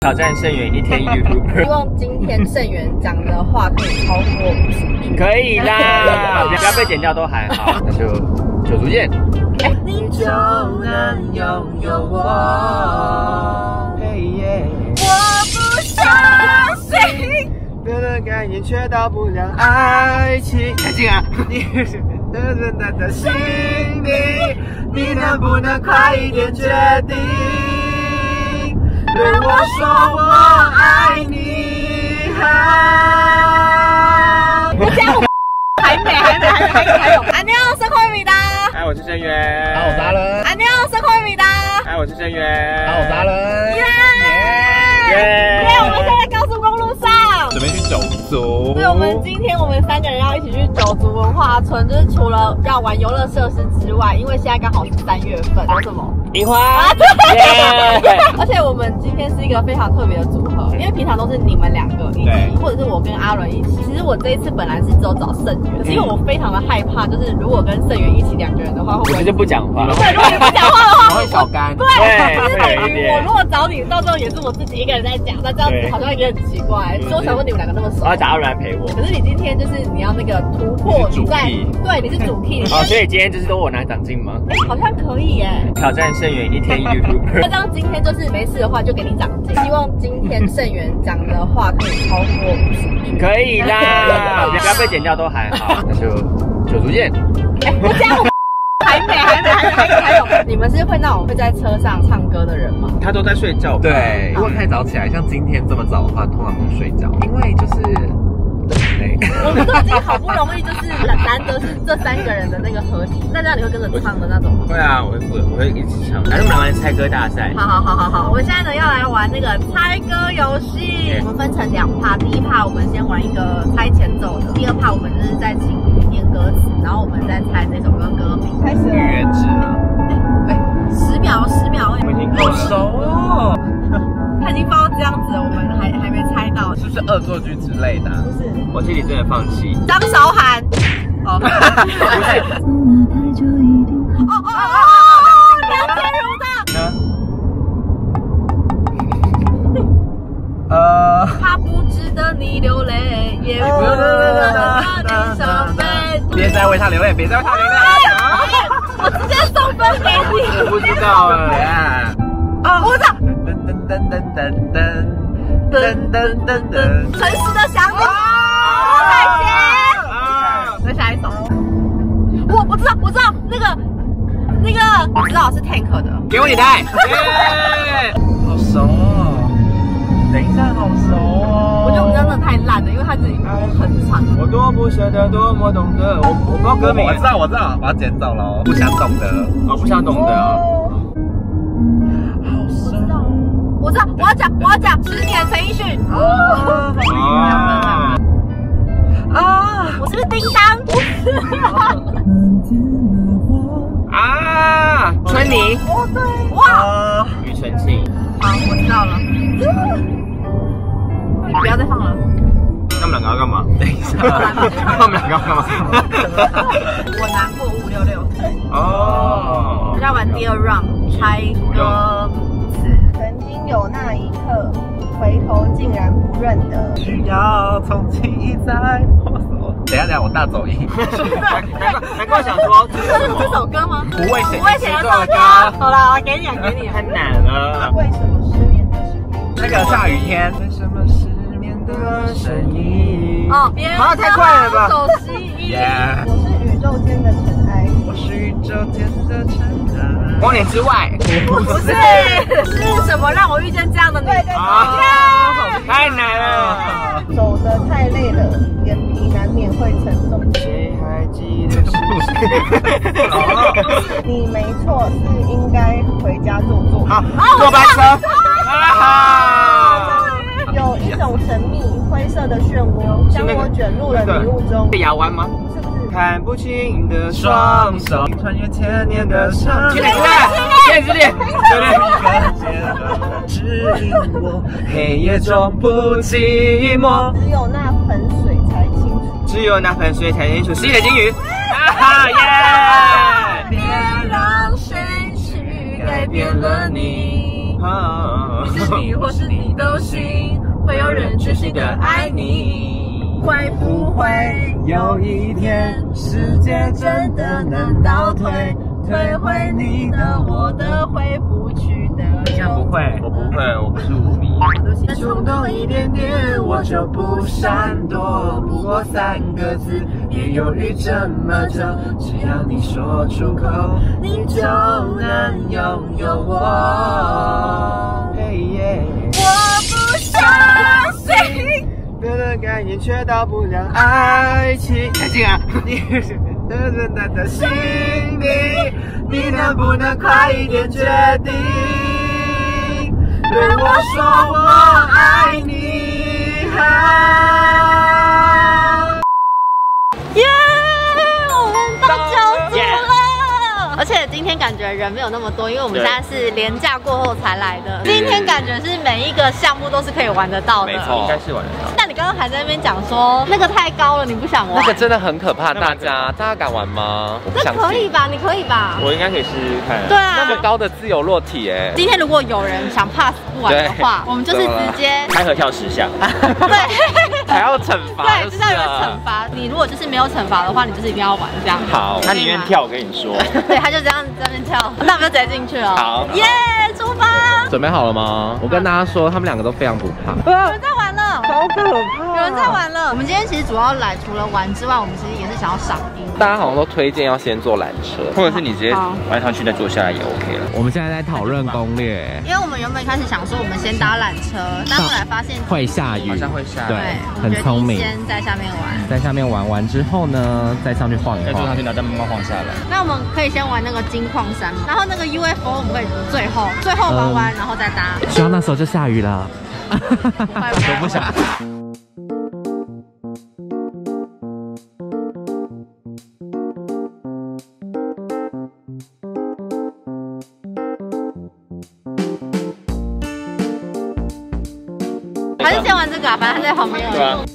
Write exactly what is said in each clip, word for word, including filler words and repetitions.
挑战盛元一天 YouTuber。 希望今天盛元讲的话可以超过五十亿。 可以啦，不要被剪掉都还好。那就九足见。 你就能拥有我。嘿耶！ 我不相信， 别的概念却到不了爱情。 开心啊！ 你是人人的的心里，你能不能快一点决定？对我说我爱你。 我这样还没还没还没还有还有。안녕生活米达。 哎，我是盛元。 好，我达人。 안녕生活米达。 哎，我是盛元。 好，我达人。 耶耶！ 耶！我们现在在高速公路上， 准备去九族。 对，我们今天我们三个人要一起去九族文化村，就是除了要玩游乐设施之外，因为现在刚好是三月份，有什么？ 樱花。 啊，对。而且我们今天是一个非常特别的组合，因为平常都是你们两个一起，或者是我跟阿伦一起。其实我这一次本来是只有找盛元，可是因为我非常的害怕，就是如果跟盛元一起两个人的话，会不会我就不讲话。 对，如果你不讲话的话， 会小干。 对，就是等于我如果找你，到最后也是我自己一个人在讲，那这样子好像有点奇怪。所以我想问你们两个那么熟， 我要找阿伦来陪我。 可是你今天就是你要那个突破，你在对你是主 key。 哦，所以今天就是都我拿奖金吗？ 哎，好像可以耶。 挑战盛元一天 YouTuber。 那这样今天就是没事的话就给你奖金。希望今天盛元讲的话可以超过五十亿。 可以啦，不要被剪掉都还好。那就九足见。 哎，我这样还没还没还没还有还有。你们是会那种会在车上唱歌的人吗？ 他都在睡觉。 对，如果太早起来，像今天这么早的话，通常都睡觉，因为就是累。 我们都已经好不容易就是难得是这三个人的那个合体，那这样你会跟着唱的那种吗？ 会啊，我会我会一起唱。来，我们来玩猜歌大赛。 好好好好好，我们现在呢要来玩那个猜歌游戏。我们分成两趴，第一趴我们先玩一个猜前奏的，第二趴我们就是在请念歌词，然后我们再猜这首歌歌名。开始了。 愚人节吗？ 哎，十秒十秒， 我已经够好熟哦。 他已经包这样子了，我们还还没猜到， 是不是恶作剧之类的？ 不是， 我心里真的放弃。 张韶涵。哦，不是。哦哦哦哦！梁静茹的。 呢？ 呃， 他不值得你流泪，也不值得你伤悲。 别再为他流泪，别再为他流泪。 我直接送分给你。 我不知道哎。 啊，我知道。 噔噔噔噔噔噔噔噔噔。 诚实的想你。吴彩洁。 啊。 再下一首。我我知道，我知道那个那个，我知道是 Tank 的。 给我你的爱。耶！ 好熟哦。等一下，好熟哦。 我觉得我们真的太烂了，因为他自己很长。 我多不舍得，多么懂得。我我不知道歌名。 我知道，我知道，我要捡走了。不想懂得。 我不想懂得。 好熟。 我知道，我要讲，我要讲，十年陈奕迅。 哦。 啊。 啊！我是不是叮当？不是。 啊！春妮。 哦对。哇！ 庾澄庆。 好，我知道了。你不要再放了。 他们两个要干嘛？等一下。他们两个要干嘛？ 我难过五六六。 哦。 我们要玩第二 round， 猜歌词。 曾经有那一刻，回头竟然不认得。 需要重新一再摸索。等一下，等一下，我大走音。 难怪难怪想说， 这是这首歌吗？ 不会写， 不会写的这首歌。好了，给你，给你。 太难了。 为什么失眠的声音？ 那个下雨天。为什么失眠的声音？ 哦，别人好，太快了吧！ 手吸引。 我是宇宙间的尘埃。 我是宇宙间的尘埃。 光年之外。 不是，是什么让我遇见这样的你？ 对对啊，太难了。 走得太累了，眼皮难免会沉重。 谁还记得是？ 你没错，是应该回家坐坐。 好，坐班车。啊！ 有一种神秘灰色的漩涡，将我卷入了迷雾中。 是牙湾吗？ 是不是？ 看不清的双手穿越千年的伤。 千年之恋，千年之恋，对对。指引我，黑夜中不寂寞。 只有那盆水才清楚。 只有那盆水才清楚。十一的金鱼。啊耶！ 别让谁去改变了你。 是你或是你都行，会有人真心的爱你。 会不会有一天，世界真的能倒退，退回你的我的回不去的？ 应该不会，我不会，我不是无迷。 冲动一点点，我就不闪躲。不过三个字，也犹豫这么久。只要你说出口，你就能拥有我。我不相信，别的概念却到不了爱情。 开心啊！ 你的人的心里，你能不能快一点决定？对我说我爱你。 耶！我们到九组了，而且今天感觉人没有那么多，因为我们现在是连假过后才来的。今天感觉是每一个项目都是可以玩得到的， 没错，应该是玩得到。 那你刚刚还在那边讲说那个太高了，你不想玩？ 那个真的很可怕，大家大家敢玩吗？我不相信。 可以吧？你可以吧？ 我应该可以试试看。 对啊， 那么高的自由落体哎。 今天如果有人想 pass 不玩的话，我们就是直接开合跳十下。 对， 还要惩罚。 对，就是要有惩罚。你如果就是没有惩罚的话，你就是一定要玩这样。 好，他宁愿跳，我跟你说。 对，他就这样在那边跳，那我们就直接进去了。 好， 耶，出发！ 准备好了吗？我跟大家说，他们两个都非常不怕。 有人在玩了，好可怕！有人在玩了。我们今天其实主要来除了玩之外，我们其实也是想要赏樱。 大家好像都推荐要先坐缆车，或者是你直接玩上去再坐下来也 OK 了。我们现在在讨论攻略， 因为我们原本开始想说我们先搭缆车，但后来发现会下雨，好像会下雨，对，很聪明。 先在下面玩， 在下面玩完之后呢，再上去晃一晃，再坐上去，然后再慢慢晃下来。 那我们可以先玩那个金矿山，然后那个 U F O 我们可以最后最后玩完，然后再搭。 希望那时候就下雨了。我不想。 还是先玩这个啊，反正他在旁边。对啊。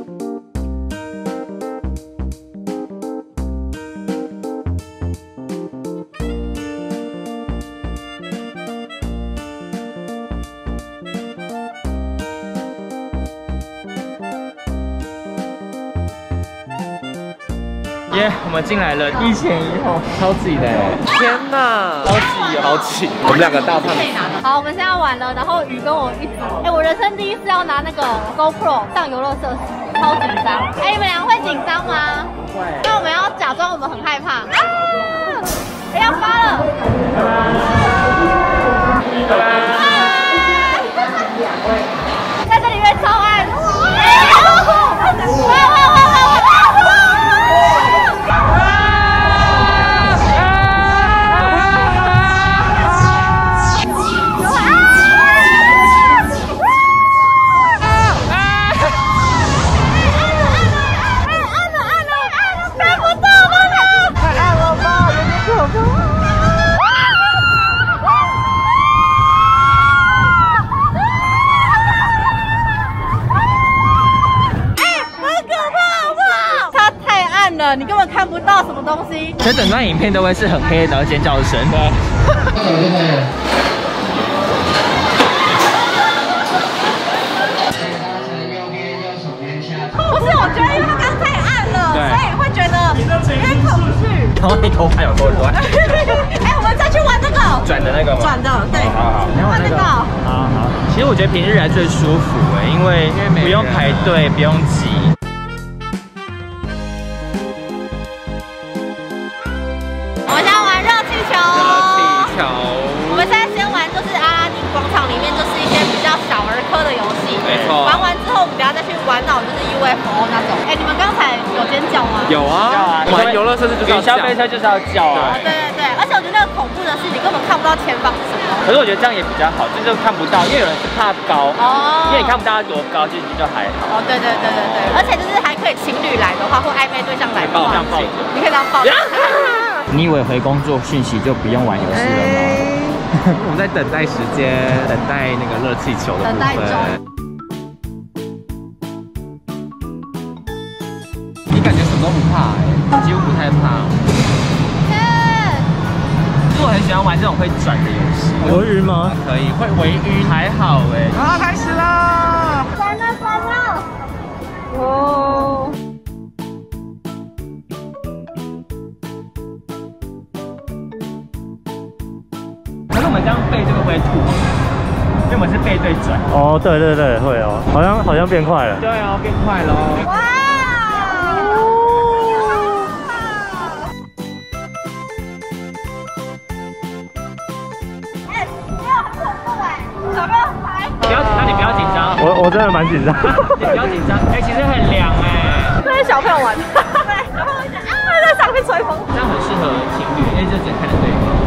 耶，我们进来了，一前一后， 超挤的，天哪，好挤，好挤。我们两个大胖子。 好，我们现在玩了，然后雨跟我一组。哎，我人生第一次要拿那个 GoPro 上游乐设施，超紧张。哎，你们俩会紧张吗？会。那我们要假装我们很害怕。啊！哎，要发了。拜拜。在这里面超暗。你根本看不到什么东西， 所以整段影片都会是很黑，然后尖叫声。对。 不是，我觉得因为它刚太暗了，所以会觉得有点恐惧。 然后你头发有多乱？ 哎，我们再去玩这个转的那个吗？ 转的，对。 好好，你玩那个。好好。其实我觉得平日来最舒服哎，因为不用排队，不用挤。 我们现在玩热气球。热气球。 我们现在先玩就是阿拉丁广场里面就是一些比较小儿科的游戏。 没错。 玩完之后，我们等下再去玩到就是 U F O 那种。哎，你们刚才有尖叫吗？ 有啊。玩游乐设施就是要消费车就是要叫啊。 对对对，而且我觉得那个恐怖的是你根本看不到前方是什么。 可是我觉得这样也比较好，就是看不到，因为有人是怕高。哦。因为你看不到它多高，其实就还好。 哦，对对对对对，而且就是还可以情侣来的话，或暧昧对象来的话， 这样抱着， 你可以这样抱着。 你以为回工作讯息就不用玩游戏了吗？ 我们在等待时间，等待那个热气球的部分。等待中。你感觉什么都不怕哎，几乎不太怕。 天， 是我很喜欢玩这种会转的游戏。 我会晕吗？ 可以，会微晕， 还好哎。 好，开始啦！ 转了转了。哦。 可是我们这样背这个会吐，因为我们是背对转。 哦，对对对，会哦，好像好像变快了。 对哦，变快喽。 哇！哎，没有很恐怖哎，有没有拍？ 不要，那你不要紧张。 我我真的蛮紧张。 你不要紧张。哎，其实很凉哎。 这是小朋友玩的。对，小朋友讲啊，在上面吹风。 这样很适合情侣，因为这只能看着对方。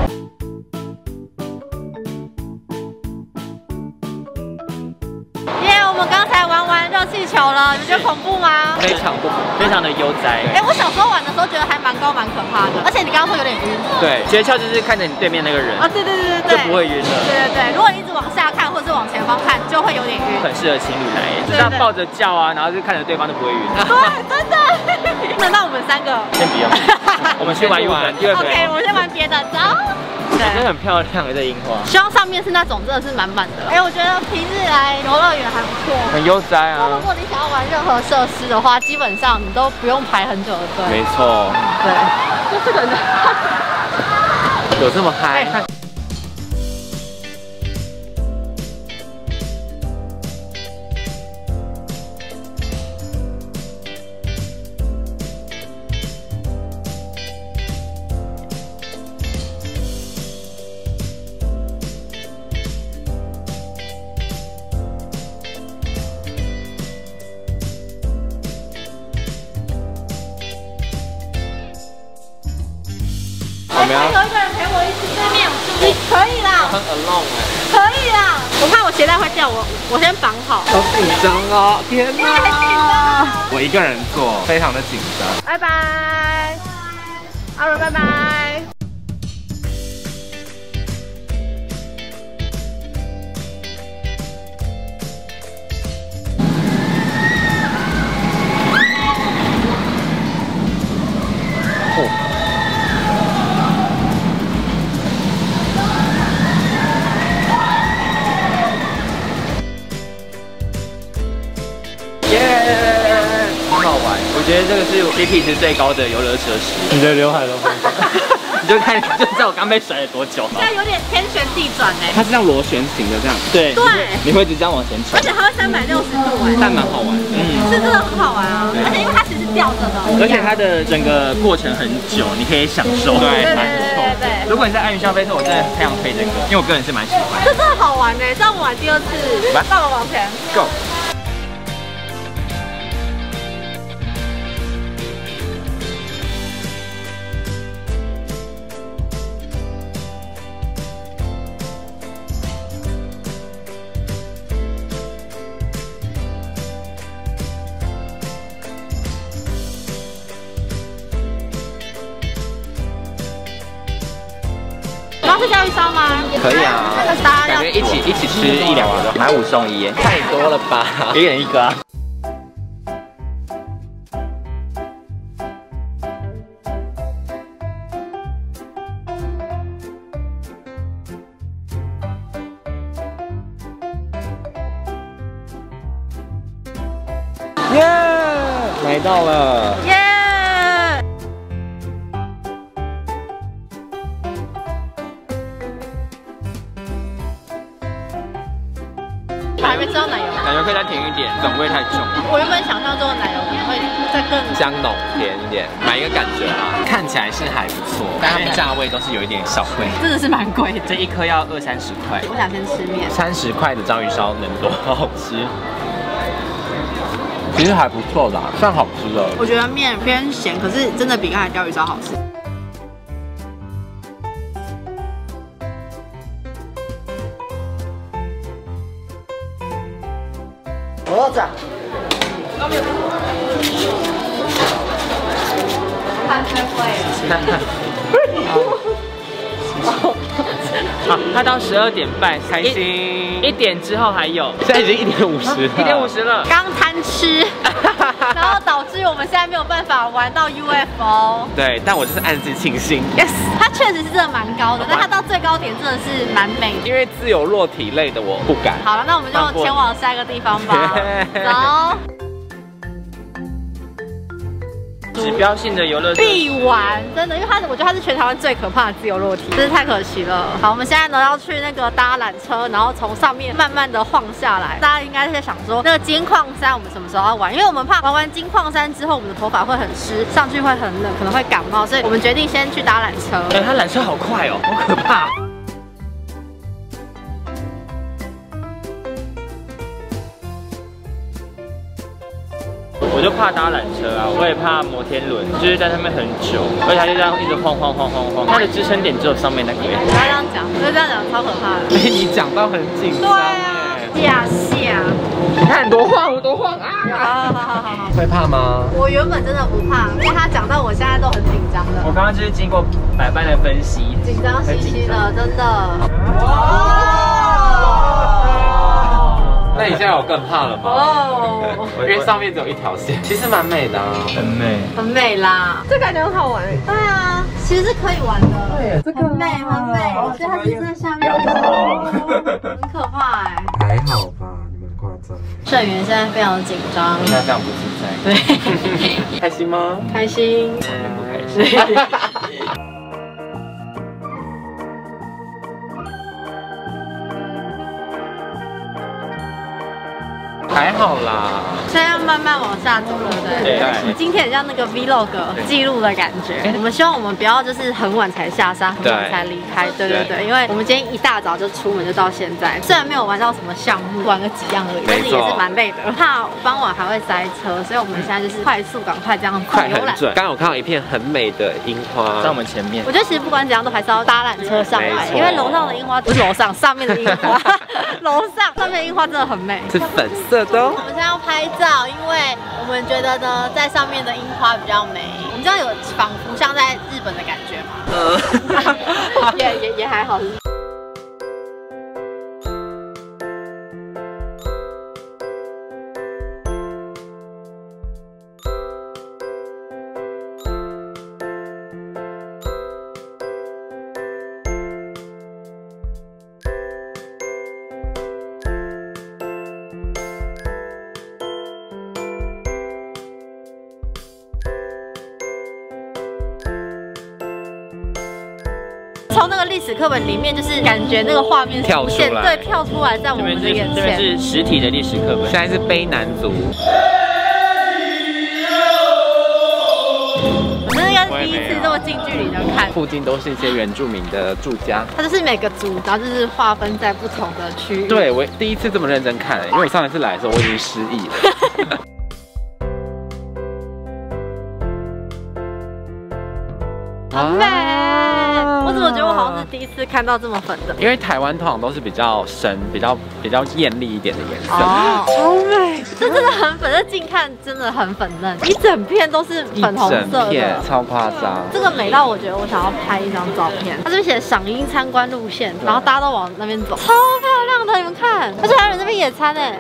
我刚才玩完热气球了，你觉得恐怖吗？ 非常不，非常的悠哉。 哎，我小时候玩的时候觉得还蛮高蛮可怕的，而且你刚刚说有点晕。 对，诀窍就是看着你对面那个人啊，对对对对对， 就不会晕了。 对对对，如果你一直往下看或者是往前方看，就会有点晕。 很适合情侣来，就是要抱着叫啊，然后就看着对方就不会晕。 对，真的。那那我们三个先不用，我们去玩一玩，第二个。 OK， 我先玩别的，走。 真的很漂亮的这樱花， 希望上面是那种真的是满满的。哎，我觉得平日来游乐园还不错， 很悠哉啊。 如果你想要玩任何设施的话，基本上你都不用排很久的队。 没错。 对，就这个人有这么嗨？ 我们要有一个人陪我一起对面，你可以啦， 很 alone 哎， 可以啦。我怕我鞋带会掉，我我先绑好。 好紧张哦，天哪！ 很紧张。 我一个人做，非常的紧张。 拜拜，阿伦，拜拜。 我觉得这个是 C P 值最高的游乐设施。 你的刘海都放上， 你就看，就知道我刚被甩了多久了。 现在有点天旋地转哎。 它是这样螺旋形的这样。 对。 对。 你会一直这样往前冲。 而且它会三百六十度哎。 但蛮好玩的。 嗯。 是真的很好玩啊，而且因为它其实是吊着的。 而且它的整个过程很久，你可以享受。 对， 对蛮不错。 对对。 如果你在爱云消费车，我真的非常推这个，因为我个人是蛮喜欢。 这真的好玩哎，这样我们玩第二次。 来， 爸爸往前 ，Go。 是钓鱼烧吗？ 可以啊， 那个沙感觉一起一起吃一两个，买五送一，太多了吧？ 一人一个啊。 耶，买到了。 耶！还没吃到奶油， 感觉可以再甜一点，粉味太重。 我原本想象中的奶油可能会再更香浓甜一点，买一个感觉啦。看起来是还不错，但他们价位都是有一点小贵， 真的是蛮贵的。 这一颗要二三十块。 我想先吃面， 三十块的章鱼烧能多好吃？其实还不错的，算好吃的。 我觉得面偏咸，可是真的比刚才钓鱼烧好吃。 我长。 看太贵了。 好，它到十二点半， 开心。 一点之后还有， 现在已经一点五十了， 一点五十了。 刚贪吃，然后导致我们现在没有办法玩到 U F O。 对，但我就是暗自庆幸 ，yes， 它确实是真的蛮高的，但它到最高点真的是蛮美的。 因为自由落体类的我不敢。 好了，那我们就前往下一个地方吧。走。 指标性的游乐必玩，真的，因为它我觉得它是全台湾最可怕的自由落体，真是太可惜了。好，我们现在呢要去那个搭缆车，然后从上面慢慢的晃下来。大家应该是在想说，那个金矿山我们什么时候要玩？因为我们怕玩完金矿山之后，我们的头发会很湿，上去会很冷，可能会感冒，所以我们决定先去搭缆车。 哎，它缆车好快哦，好可怕。我就怕搭缆车啊，我也怕摩天轮，就是在上面很久，而且它就这样一直晃晃晃晃晃，它的支撑点只有上面那个。不要这样讲，我觉得这样讲超可怕的。 被你讲到很紧张。 对啊，吓吓。 你看多晃，我多晃啊！ 好好好好好。 会怕吗？ 我原本真的不怕，因为他讲到我现在都很紧张的。 我刚刚就是经过百般的分析， 紧张兮兮的，真的。 那你现在有更怕了吗？哦，因为上面只有一条线，其实蛮美的啊， 很美， 很美啦， 这感觉很好玩。 对啊，其实是可以玩的， 对，这个很美很美，所以它是在下面，很可怕哎。 还好吧，你们夸张。 社员现在非常紧张， 现在非常不自在， 对， 开心吗？ 开心， 不开心。 还好啦， 现在要慢慢往下走，对不对？ 对。 今天很像那个 vlog 记录的感觉。我们希望我们不要就是很晚才下山，很晚才离开。对对对，因为我们今天一大早就出门就到现在，虽然没有玩到什么项目，玩个几样而已，但是也是蛮累的。怕傍晚还会塞车，所以我们现在就是快速赶快这样快很准。刚刚有看到一片很美的樱花在我们前面。 我觉得其实不管怎样都还是要搭缆车上来，因为楼上的樱花不是楼上，上面的樱花，楼上上面的樱花真的很美， 是粉色的。 我们现在要拍照，因为我们觉得呢，在上面的樱花比较美。我们这样有仿佛像在日本的感觉吗？呃，也也也还好。从那个历史课本里面，就是感觉那个画面跳出来， 对，跳出来在我们的眼前。 这边是实体的历史课本， 现在是卑南族。 我真的应该是第一次这么近距离的看。 附近都是一些原住民的住家， 它就是每个族，然后就是划分在不同的区域。 对，我第一次这么认真看，因为我上一次来的时候我已经失忆了。 很美。我怎么觉得我好像是第一次看到这么粉的？ 因为台湾通常都是比较深、比较比较艳丽一点的颜色。 哦，超美！这真的很粉，这近看真的很粉嫩，一整片都是粉红色的， 超夸张。 这个美到我觉得我想要拍一张照片。它这边写赏樱参观路线，然后大家都往那边走，超漂亮的，你们看，而且还有人这边野餐哎。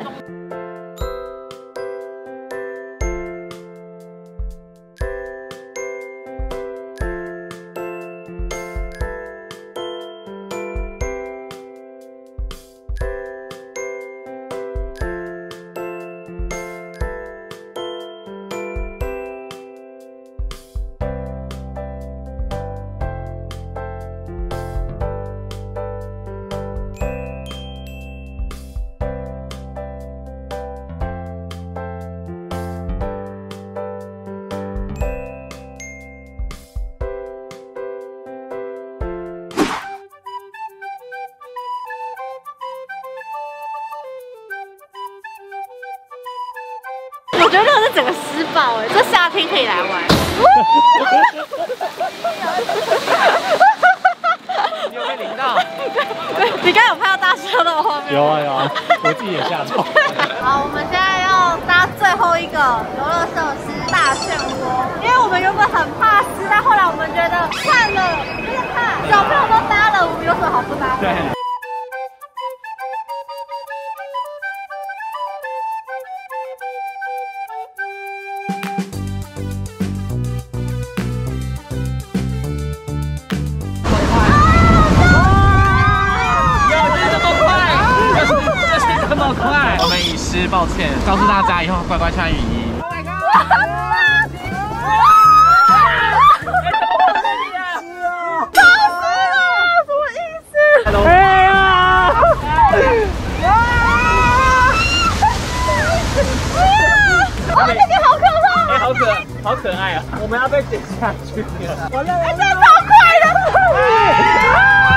我觉得这个是整个施暴哎，这夏天可以来玩。 你有被淋到？ 对，你刚有拍到大车的画面？ 有啊有啊，我自己也吓到。 好，我们现在要搭最后一个游乐设施大漩涡，因为我们原本很怕湿，但后来我们觉得看了，真的看小朋友都搭了，我们有什么好不搭的？ 对。 快！我们遗失，抱歉，告诉大家以后乖乖穿雨衣。Oh my god！ 超死了，什么意思？哎呀！哇，这个好可怕！ 哎，好可好可爱啊！ 我们要被剪下去了。完了， 哎，这超快的！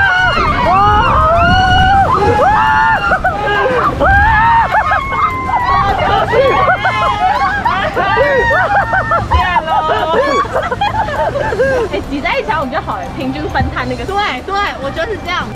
哎，挤在一起我们就好了，平均分摊那个。 对对，我觉得是这样。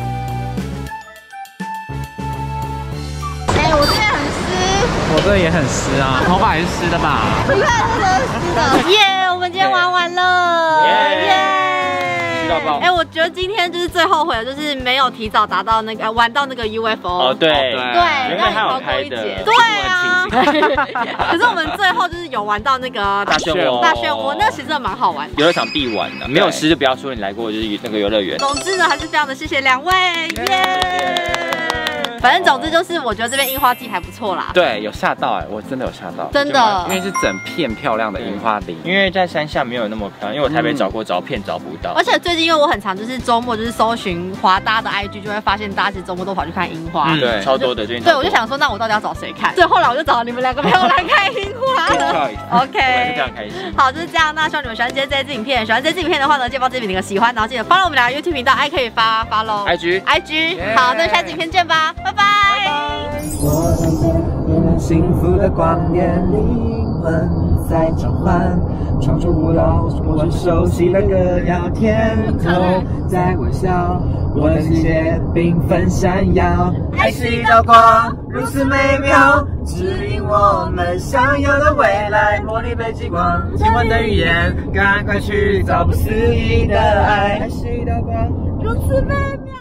哎，我这边很湿， 我这也很湿啊，头发也是湿的吧？ 你看这个湿的。耶，我们今天玩完了，耶！哎，我觉得今天就是最后悔的，就是没有提早达到那个玩到那个 U F O。 哦，对对， 原本还有开的， 对啊。可是我们最后就是有玩到那个大漩涡， 大漩涡，那其实真的蛮好玩的。 游乐场必玩的，没有湿就不要说你来过就是那个游乐园。 总之呢，还是非常的谢谢两位，耶！反正总之就是，我觉得这边樱花季还不错啦。 对，有吓到哎，我真的有吓到， 真的， 因为是整片漂亮的樱花林。 因为在山下没有那么漂亮，因为我台北找过照片找不到。 而且最近因为我很常就是周末就是搜寻华大的 I G， 就会发现大家其实周末都跑去看樱花， 对，超多的最近。 对，我就想说，那我到底要找谁看？所以后来我就找了你们两个朋友来看樱花了。OK， 非常开心。 好，就是这样。那希望你们喜欢今天这支影片，喜欢这支影片的话呢，记得帮这边点个喜欢，然后记得 follow 我们俩 YouTube 频道，还可以发 follow I G I G。好，那下期影片见吧，拜拜。 我看见别人幸福的光点，灵魂在召唤，闯出舞蹈，我是熟悉的歌谣，天空在微笑，我的世界缤纷闪耀，爱是一道光，如此美妙，指引我们想要的未来，玻璃被激光，今晚的语言，赶快去找不思议的爱，爱是一道光，如此美妙。